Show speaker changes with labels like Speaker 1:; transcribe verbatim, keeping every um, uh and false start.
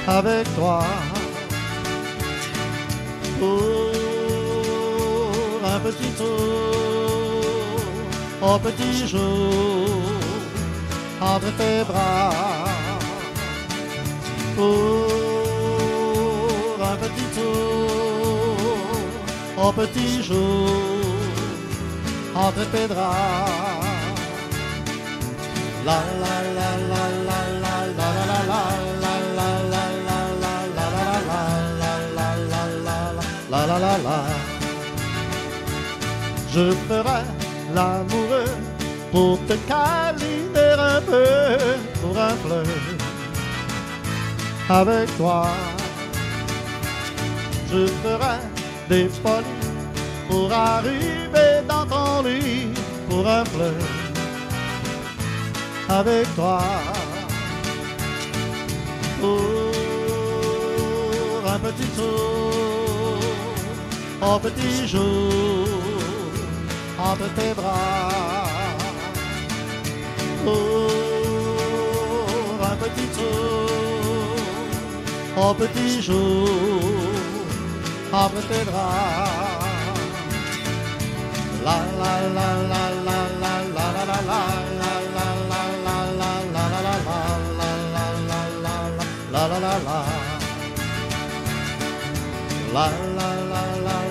Speaker 1: avec toi. Pour un petit tour, au petit jour, entre tes bras. Pour un petit tour, au petit jour, entre tes draps. La la la la la la la la la la la la la la la la la la la. Je ferai l'amoureux pour te câliner un peu, pour un fleur avec toi. Je ferai des folies pour arriver dans ton lit, pour un fleur avec toi. Pour un petit tour, au petit jour, entre tes bras. Pour un petit tour, au petit jour, entre tes draps. La la la la la la la la la la la la la la la la la la la la. La la la la